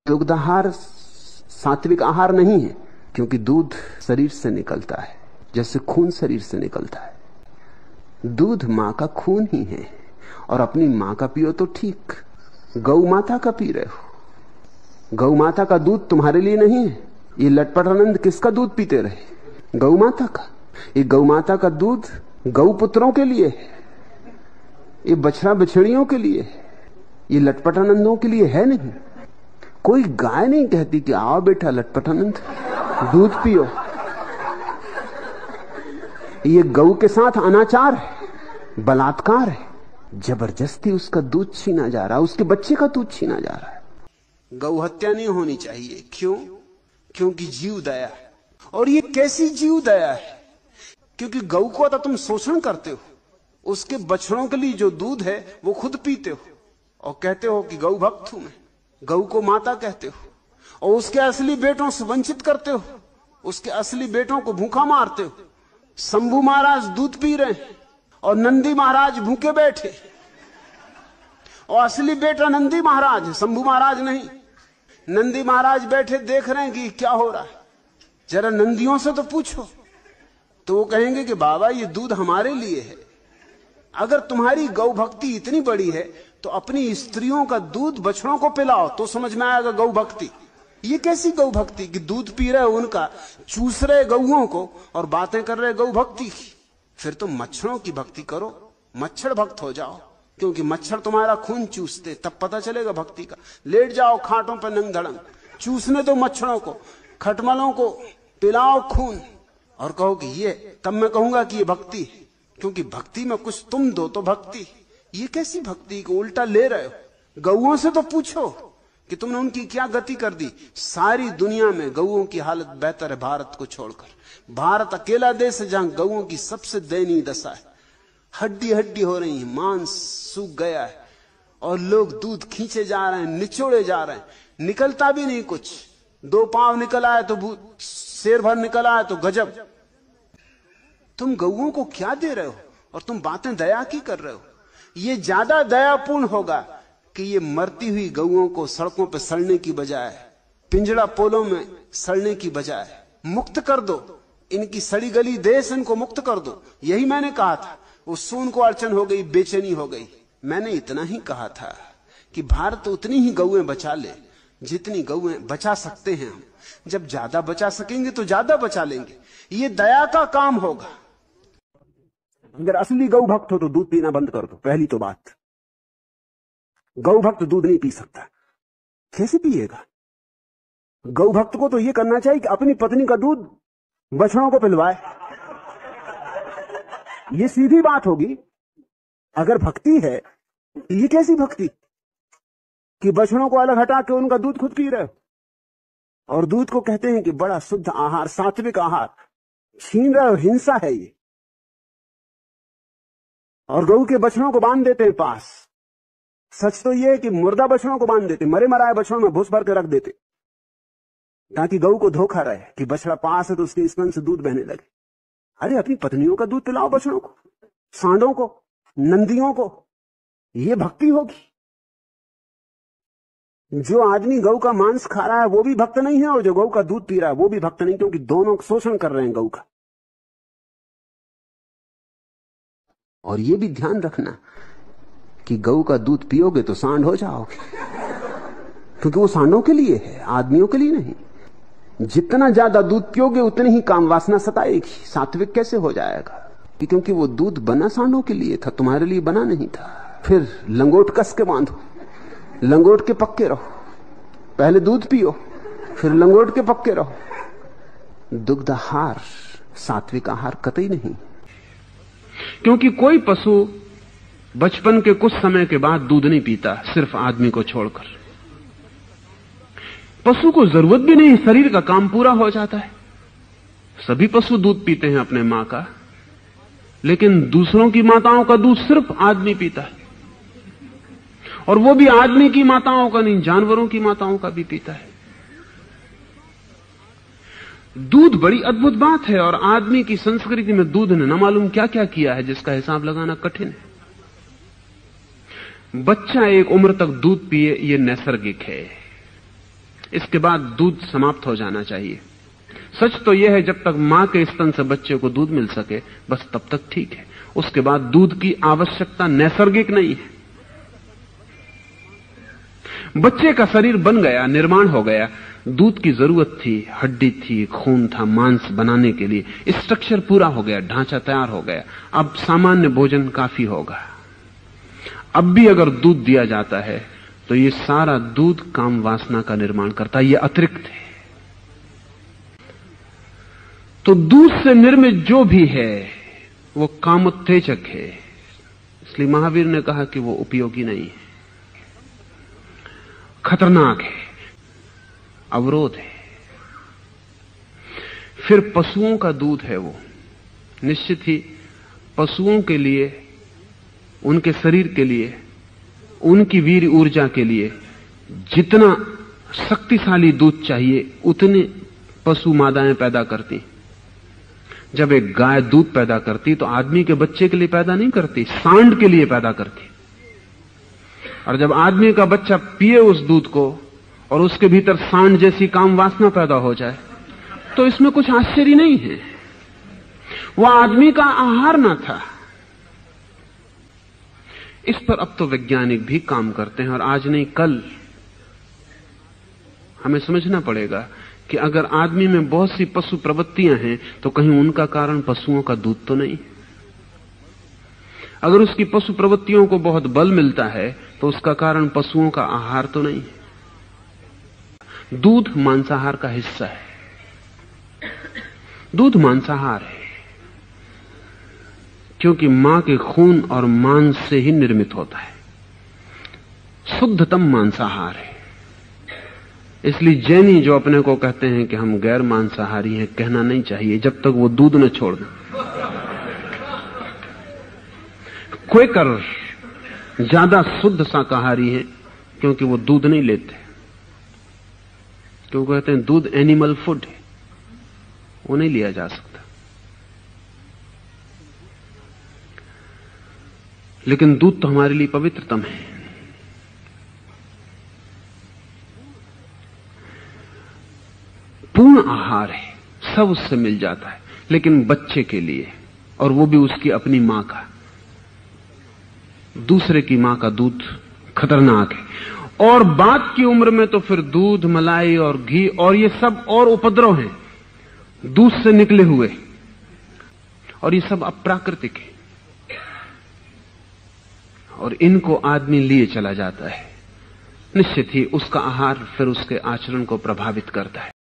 दुग्धाहार सात्विक आहार नहीं है, क्योंकि दूध शरीर से निकलता है जैसे खून शरीर से निकलता है। दूध मां का खून ही है, और अपनी मां का पियो तो ठीक, गौ माता का पी रहे हो। गौ माता का दूध तुम्हारे लिए नहीं है। ये लटपट आनंद किसका दूध पीते रहे? गौ माता का। ये गौ माता का दूध गौ पुत्रों के लिए है, ये बछड़ा बछड़ियों के लिए है, ये लटपट आनंदों के लिए है नहीं। कोई गाय नहीं कहती कि आओ बेटा लटपट आनंद दूध पियो। ये गऊ के साथ अनाचार है, बलात्कार है, जबरदस्ती उसका दूध छीना जा रहा है, उसके बच्चे का दूध छीना जा रहा है। गौ हत्या नहीं होनी चाहिए। क्यों? क्योंकि जीव दया है। और ये कैसी जीव दया है? क्योंकि गऊ को तो तुम शोषण करते हो, उसके बछड़ों के लिए जो दूध है वो खुद पीते हो और कहते हो कि गौ भक्त हूं मैं, गऊ को माता कहते हो, और उसके असली बेटों से वंचित करते हो, उसके असली बेटों को भूखा मारते हो। शंभू महाराज दूध पी रहे हैं और नंदी महाराज भूखे बैठे, और असली बेटा नंदी महाराज है, शंभू महाराज नहीं। नंदी महाराज बैठे देख रहे हैं कि क्या हो रहा है, जरा नंदियों से तो पूछो, तो वो कहेंगे कि बाबा ये दूध हमारे लिए है। अगर तुम्हारी गौ भक्ति इतनी बड़ी है तो अपनी स्त्रियों का दूध बछड़ों को पिलाओ, तो समझ में आएगा गौ भक्ति। ये कैसी गौ भक्ति कि दूध पी रहे उनका, चूस रहे गौओं को और बातें कर रहे गौ भक्ति की। फिर तुम मच्छरों की भक्ति करो, मच्छर भक्त हो जाओ, क्योंकि मच्छर तुम्हारा खून चूसते, तब पता चलेगा भक्ति का। लेट जाओ खाटों पर नंग धड़ंग, चूसने दो मच्छरों को, खटमलों को पिलाओ खून और कहो कि ये, तब मैं कहूंगा कि ये भक्ति है, क्योंकि भक्ति में कुछ तुम दो तो भक्ति। ये कैसी भक्ति को उल्टा ले रहे हो? गौओं से तो पूछो कि तुमने उनकी क्या गति कर दी। सारी दुनिया में गौओं की हालत बेहतर है भारत को छोड़कर। भारत अकेला देश है जहां गौओं की सबसे दयनीय दशा है। हड्डी हड्डी हो रही है, मांस सूख गया है और लोग दूध खींचे जा रहे हैं, निचोड़े जा रहे हैं, निकलता भी नहीं कुछ। 2 पांव निकल आए तो शेर भर निकल आए तो गजब। तुम गौओं को क्या दे रहे हो और तुम बातें दया की कर रहे हो। ये ज्यादा दयापूर्ण होगा कि ये मरती हुई गौओं को सड़कों पर सड़ने की बजाय, पिंजड़ा पोलों में सड़ने की बजाय मुक्त कर दो। इनकी सड़ी गली देश इनको मुक्त कर दो। यही मैंने कहा था। उस सून को अड़चन हो गई, बेचैनी हो गई। मैंने इतना ही कहा था कि भारत उतनी ही गौएं बचा ले जितनी गौएं बचा सकते हैं हम। जब ज्यादा बचा सकेंगे तो ज्यादा बचा लेंगे। ये दया का काम होगा। अगर असली गौ भक्त हो तो दूध पीना बंद कर दो। पहली तो बात, गौ भक्त दूध नहीं पी सकता। कैसे पिएगा? गौ भक्त को तो यह करना चाहिए कि अपनी पत्नी का दूध बछड़ों को पिलवाए। ये सीधी बात होगी। अगर भक्ति है, ये कैसी भक्ति कि बछड़ों को अलग हटा के उनका दूध खुद पी रहे हो? और दूध को कहते हैं कि बड़ा शुद्ध आहार, सात्विक आहार, छीन रहे हो, हिंसा है ये। और गऊ के बछड़ों को बांध देते हैं पास। सच तो यह है कि मुर्दा बछड़ों को बांध देते, मरे मराए बछड़ों में भूस भर के रख देते, ताकि गऊ को धोखा रहे कि बछड़ा पास है तो उसके स्तन से दूध बहने लगे। अरे अपनी पत्नियों का दूध पिलाओ बछड़ों को, सांडों को, नंदियों को। यह भक्ति होगी। जो आदमी गऊ का मांस खा रहा है वो भी भक्त नहीं है, और जो गऊ का दूध पी रहा है वो भी भक्त नहीं, क्योंकि दोनों शोषण कर रहे हैं गऊ का। और ये भी ध्यान रखना कि गऊ का दूध पियोगे तो सांड हो जाओगे, क्योंकि वो सांडों के लिए है, आदमियों के लिए नहीं। जितना ज्यादा दूध पियोगे उतनी ही काम वासना सताएगी। सात्विक कैसे हो जाएगा? क्योंकि वो दूध बना सांडों के लिए था, तुम्हारे लिए बना नहीं था। फिर लंगोट कस के बांधो, लंगोट के पक्के रहो। पहले दूध पियो, फिर लंगोट के पक्के रहो। दुग्धाहार सात्विक आहार कतई नहीं, क्योंकि कोई पशु बचपन के कुछ समय के बाद दूध नहीं पीता, सिर्फ आदमी को छोड़कर। पशु को जरूरत भी नहीं, शरीर का काम पूरा हो जाता है। सभी पशु दूध पीते हैं अपने मां का, लेकिन दूसरों की माताओं का दूध सिर्फ आदमी पीता है। और वो भी आदमी की माताओं का नहीं, जानवरों की माताओं का भी पीता है। दूध बड़ी अद्भुत बात है, और आदमी की संस्कृति में दूध ने न मालूम क्या क्या किया है जिसका हिसाब लगाना कठिन है। बच्चा एक उम्र तक दूध पिए, यह नैसर्गिक है। इसके बाद दूध समाप्त हो जाना चाहिए। सच तो यह है जब तक मां के स्तन से बच्चे को दूध मिल सके बस तब तक ठीक है, उसके बाद दूध की आवश्यकता नैसर्गिक नहीं है। बच्चे का शरीर बन गया, निर्माण हो गया, दूध की जरूरत थी, हड्डी थी, खून था, मांस बनाने के लिए, स्ट्रक्चर पूरा हो गया, ढांचा तैयार हो गया, अब सामान्य भोजन काफी होगा। अब भी अगर दूध दिया जाता है तो ये सारा दूध काम वासना का निर्माण करता है, ये अतिरिक्त है। तो दूध से निर्मित जो भी है वो कामोत्तेजक है, इसलिए महावीर ने कहा कि वो उपयोगी नहीं है, खतरनाक है, अवरोध है। फिर पशुओं का दूध है, वो निश्चित ही पशुओं के लिए, उनके शरीर के लिए, उनकी वीर ऊर्जा के लिए जितना शक्तिशाली दूध चाहिए उतने पशु मादाएं पैदा करती। जब एक गाय दूध पैदा करती तो आदमी के बच्चे के लिए पैदा नहीं करती, सांड के लिए पैदा करती। और जब आदमी का बच्चा पिए उस दूध को और उसके भीतर सांड जैसी काम वासना पैदा हो जाए तो इसमें कुछ आश्चर्य नहीं है, वह आदमी का आहार ना था। इस पर अब तो वैज्ञानिक भी काम करते हैं, और आज नहीं कल हमें समझना पड़ेगा कि अगर आदमी में बहुत सी पशु प्रवृत्तियां हैं तो कहीं उनका कारण पशुओं का दूध तो नहीं। अगर उसकी पशु प्रवृत्तियों को बहुत बल मिलता है तो उसका कारण पशुओं का आहार तो नहीं। दूध मांसाहार का हिस्सा है, दूध मांसाहार है क्योंकि मां के खून और मांस से ही निर्मित होता है, शुद्धतम मांसाहार है। इसलिए जैनी जो अपने को कहते हैं कि हम गैर मांसाहारी हैं, कहना नहीं चाहिए जब तक वो दूध न छोड़ दें। क्वेकर ज्यादा शुद्ध शाकाहारी हैं क्योंकि वो दूध नहीं लेते, क्योंकि कहते हैं दूध एनिमल फूड है, वो नहीं लिया जा सकता। लेकिन दूध तो हमारे लिए पवित्रतम है। पूर्ण आहार है, सब उससे मिल जाता है, लेकिन बच्चे के लिए, और वो भी उसकी अपनी मां का। दूसरे की मां का दूध खतरनाक है। और बात की उम्र में तो फिर दूध, मलाई और घी और ये सब और उपद्रव हैं, दूध से निकले हुए, और ये सब अप्राकृतिक है, और इनको आदमी लिए चला जाता है। निश्चित ही उसका आहार फिर उसके आचरण को प्रभावित करता है।